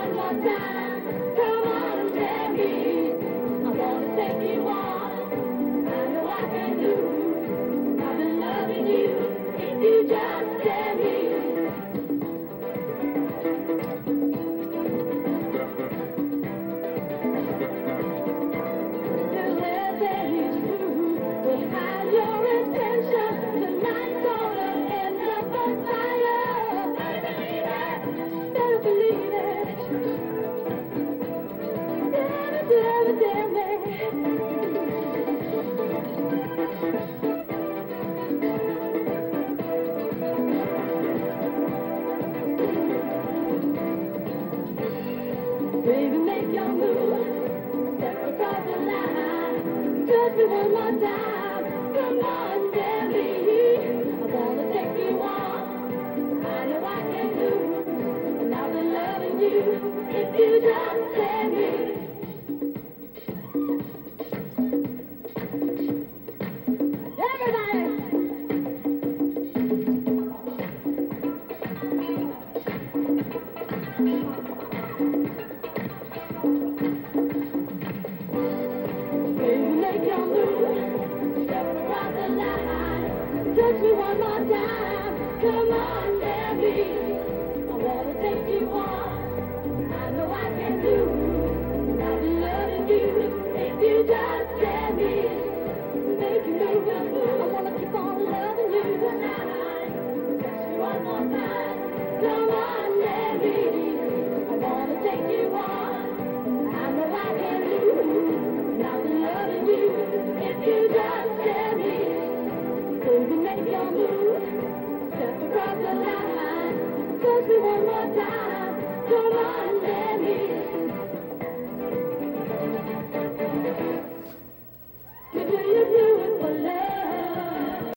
one more time. Come on, baby. I wanna take you on. I know I can do. I've been loving you if you just let me. Baby, make your move, step across the line, touch me one more time, come on, baby, I wanna take you on, I know I can do, and I've been loving you, if you just let me. Touch me one more time, come on, baby. I wanna take you on. I know I can do. And I'll be loving you if you just let me. Make you move, I wanna keep on loving you. Touch me one more time, come on, baby. I wanna take you on. I know I can do. And I'll be loving you if you just let me. Baby, make your move, step across the line, touch me one more time, come on, let me.